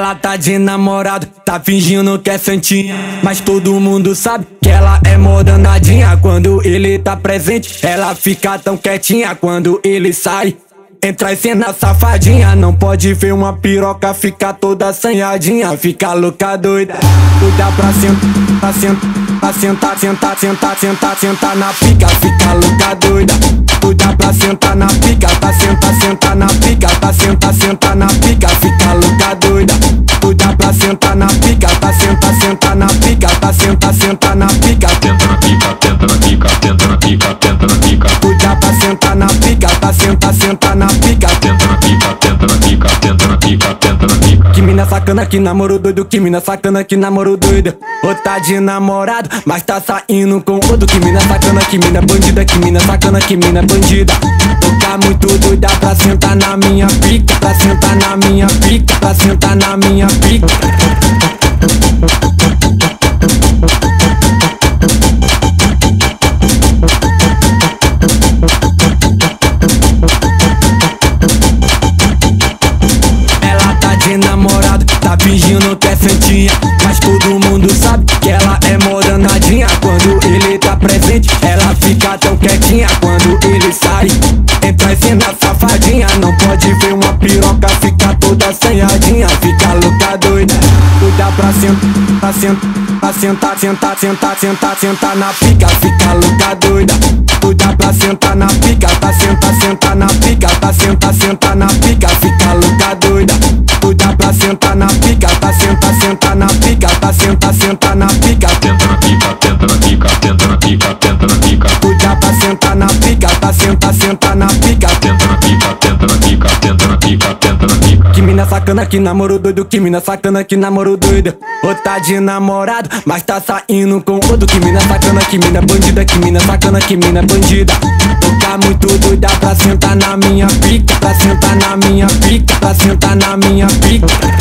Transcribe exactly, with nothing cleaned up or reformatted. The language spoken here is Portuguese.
Ela tá de namorado, tá fingindo que é santinha, mas todo mundo sabe que ela é mó danadinha. Quando ele tá presente, ela fica tão quietinha. Quando ele sai, entra em cena safadinha. Não pode ver uma piroca ficar toda assanhadinha. Fica louca doida, cuida pra sentar, pra sentar, pra sentar, sentar, sentar, sentar, sentar na pica. Fica louca doida, cuida pra sentar na pica. Pra sentar, sentar na pica. Pra sentar, sentar na pica. Fica louca doida, cuida pra sentar na pica. Pra sentar, sentar na pica. Pra sentar, sentar na pica. Tenta na pica, tenta na pica, tenta na pica, tenta na pica. Cuida pra sentar na pica. Pra sentar, sentar na pica. Tenta na pica, tenta na pica, tenta na pica, tenta na pica. Que mina sacana, que namoro doido. Que mina sacana, que namoro doido. Ou tá de namorado, mas tá saindo com outro. Que mina sacana, que mina bandida. Que mina sacana, que mina bandida. Toca muito doida pra sentar na minha pica. Pra sentar na minha pica. Pra sentar na minha pica. Namorado, tá fingindo que é santinha, mas todo mundo sabe que ela é mó danadinha. Quando ele tá presente, ela fica tão quietinha. Quando ele sai, entra em cena safadinha. Não pode ver uma piroca ficar toda assanhadinha. Fica louca doida, cuida pra sentar, pra sentar, pra sentar, sentar, sentar, sentar, sentar na pica. Fica louca doida, cuida pra sentar na pica. Pra sentar, sentar na pica. Pra sentar, sentar na pica. Fica louca doida, cuida pra sentar na pica. Pra sentar, sentar na pica. Pra sentar, sentar na pica. Tenta na pica, tenta na pica, tenta na pica, tenta na pica. Cuida pra sentar na pica. Pra sentar, sentar na pica. Tenta na pica, tenta na pica, tenta na pica, tenta na pica. Que mina sacana, que namoro doido. Que mina sacana, que namoro doido. Ou tá de namorado, mas tá saindo com outro. Que mina sacana, que mina bandida. Que mina sacana, que mina bandida. Toca muito doida pra sentar na minha pica. Pra sentar na minha pica. Pra sentar na minha pica.